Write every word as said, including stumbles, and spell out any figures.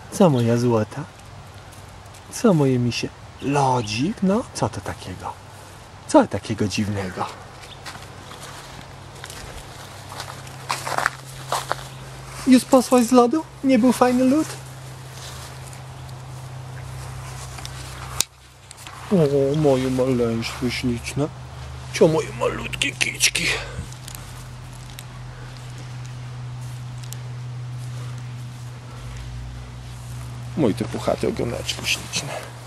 Co moja złota? Co moje misie? Lodzik? No, co to takiego? Co takiego dziwnego? Już posłaś z lodu? Nie był fajny lód? O, moje maleństwo śliczne. Co moje malutkie kiczki. Mój ty puchaty ogoneczku śliczny.